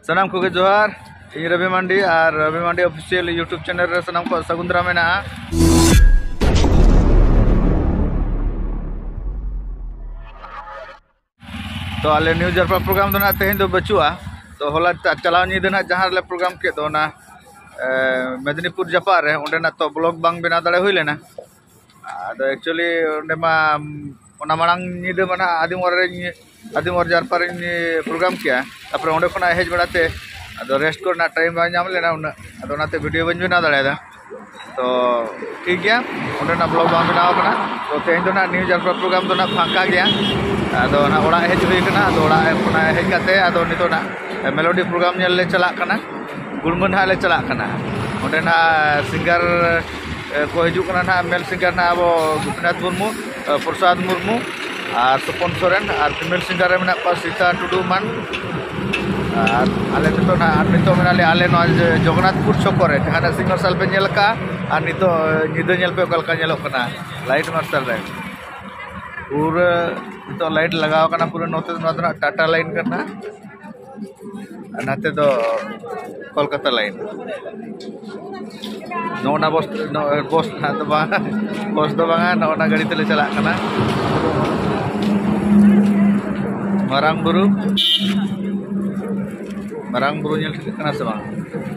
सनाम को जोहार इन रवि मांडी और Ravi Mandi official YouTube channel रे सनाम को सगुंदरा में तो आले न्यूज जरपा प्रोग्राम दो ना तेहन दो बचुआ तो होला चलाव निद ना जहां ले प्रोग्राम के दो ना मेदिनीपुर जपा रे ओंडे ना तो ब्लॉग बांग बिना दड़े हुई लेना आदो एक्चुअली ओंडे मा ओना मांग निद मना आदिमोर जरपा रे प्रोग्राम किया तापर ओंडे खना हेज बड़ाते आदो रेस्ट करना टाइम बा नाम लेना उन आदो नाते वीडियो बन बिना दड़ेदा तो ठीक गया ओंडे ना ब्लॉग बांग बिना कना तो तेहन दो ना न्यूज जरपा प्रोग्राम दो ना फांका गया आदो ना ओड़ा हेज हुई कना आदो ओड़ा खना हेज काते आदो नितो ना मेलोडी प्रोग्राम नेल ले चला कना गुड़मन हा ले चला कना ओंडे ना सिंगर को हिजुक कना ना मेल सिंगर ना अब गोपीनाथ मुर्मू प्रसाद मुर्मू और सुपन सोरेन और फीमेल सिंगर रे मेना सीता टुडू मान और आले नितो ना नितो मेनाले आले नो जगन्नाथपुर छकोरे जहां सिंगर साल पे नेल का और नितो निदो नेल पे कलका नेलो कना लाइट मार्शल रे पूरा तो लाइट लगाव कना पूरा नोते ना टाटा लाइन करना नाते दो कोलकाता लाइन नोना बस ना तो बस दो बांगा नोना गाड़ी तेले चला कना मारांग बुरु नेल कना से बांग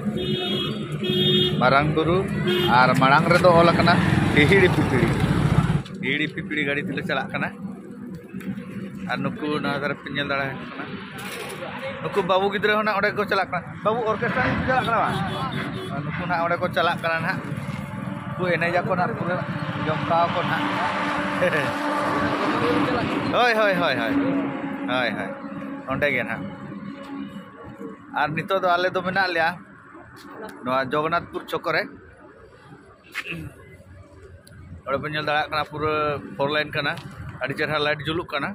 मारांग बुरु और मारांग रे दो ओला कना हिड़ी पिपिड़ी गाड़ी तेले चला कना और नुकु ना दर पिंजल दाड़ा कना नुकु बाबू गिद्रे होना ओडे को चला कना बाबू ऑर्केस्ट्रा चला कना बा नुकु ना ओडे को चला कना ना को एनेजा को ना पूरा जमका को ना होय ओंडे गे ना और नितो दो आले दो मेना लिया नोआ जगन्नाथपुर चौकरे ओडे पिंजल दाड़ा कना पूरा 4 लाइन कना अड़ी चरहा लाइट जुलुक कना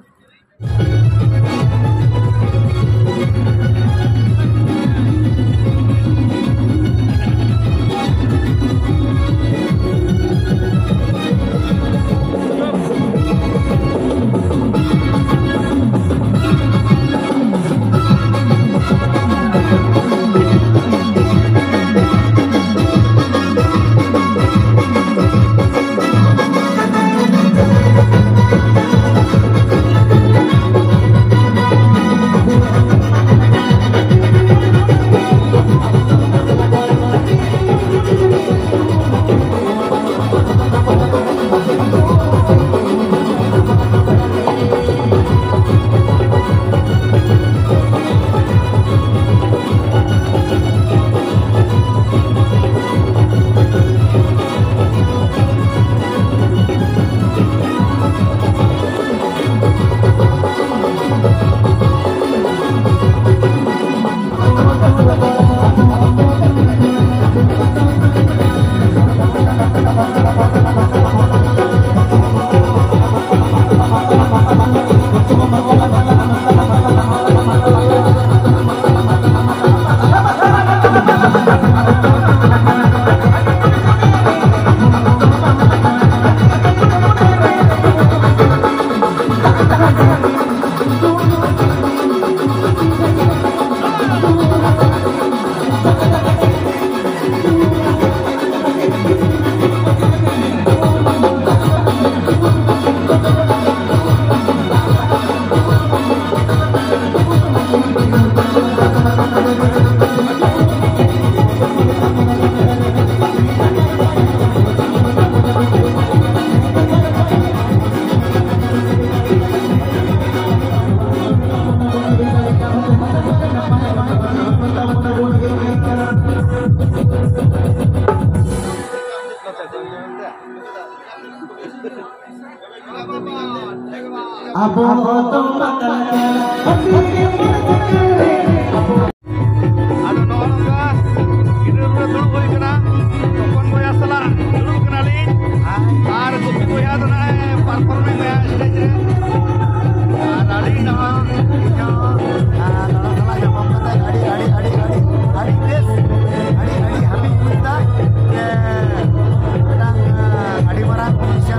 अब तो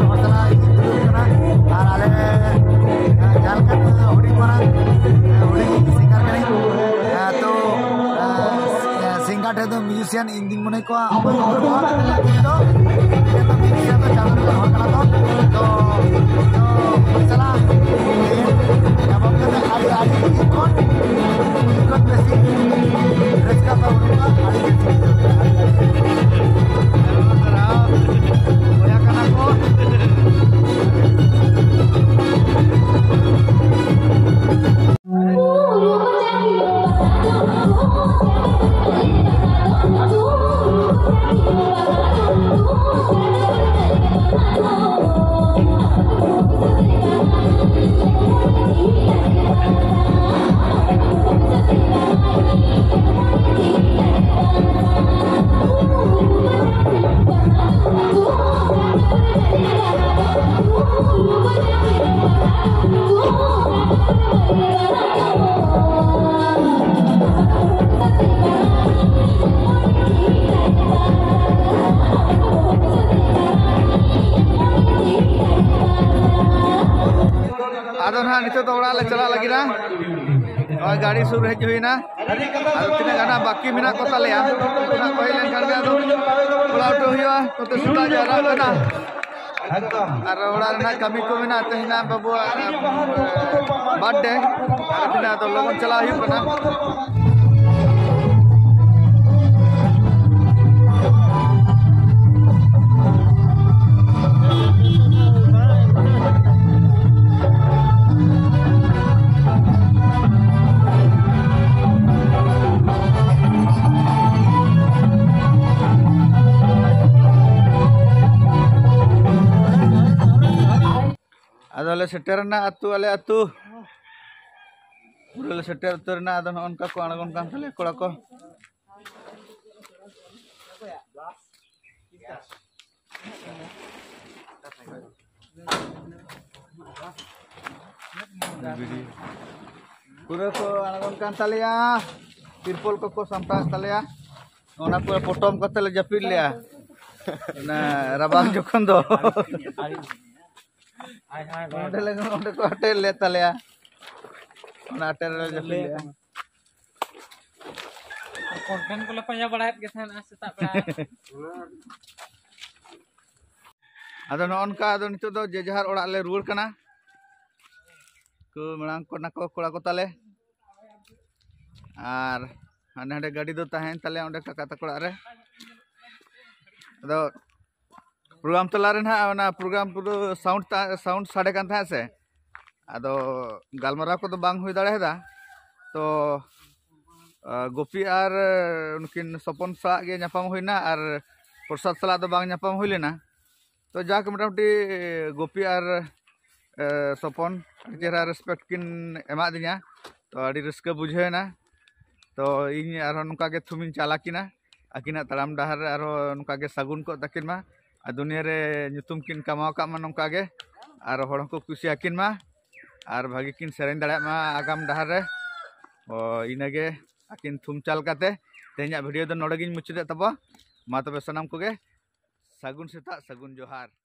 Jalan kan, ढे दो म्यूजिशियन इन दिन मने को अब म्यूजिशियन तो चालू का हो कना तो चला अब हम आड़ी आड़ी कौन बेसी रचका पर उनका आड़ी बेसी होया कना को आदो ना नितो तो ओड़ा ले चला लगी ना और गाड़ी सुर हेज हुई ना आदो तिना गाना बाकी मिना को तालेया ना पहिलेन खान आदो ओड़ा उठो हुआ तो सुता जारा कना और ओड़ा ना कमी को मिना तेना बाबू बर्थडे तिना तो लोगन चला हुई कना आदो सेटेरना अतु आले अतु पूरा सेटर उतरना आदो ननका को अणगन कान तले कोड़ा को पूरा को अणगन कान तलेया तिरपल को सामटा तलेया ओना पूरा पोटम कतले जपिल लिया ना रबांग जखन दो को होटल ले तलेया ना होटल ले जपले कंटेंट को लपया बड़ात के थाना सेता बड़ा आदो ननका आदो नितो दो जे जहार ओड़ा ले रुवर कना को मणांग को ना को कोड़ा को ताले आर हाने हाने गाड़ी दो ताहेन ताले ओंडे काका तकोड़ा रे आदो प्रोग्राम तला रे ना ओना प्रोग्राम पुरो साउंड साडे कान था से आदो गालमरा को तो बांग हुई दाड़े दा तो गोपी आर उनकिन सपन सा गे न्यापाम हुईना आर प्रसाद सला तो बांग न्यापाम हुई लेना तो जाके मोटामुटी गोपी आर सपन चेहरा रेस्पेक्ट किन एमा दिया तो आड़ी रस्का बुझेना तो इन आर नुका के थुमिन चाला किना आकिना तड़ाम डहार आर नुका के सागुन को तकिन मा दुनिया रे nyutum किन कमाओ का मा नुका के आर हड़ को कुसी आकिन मा आर भागी किन सेरेन दाड़ा मा आगाम डहार रे ओ इनागे आकिन थुम चाल काते तेहना वीडियो दो नोडे गिन मुचादे तबो मा तबे सनाम कोगे सागुन सेता सागुन जोहार।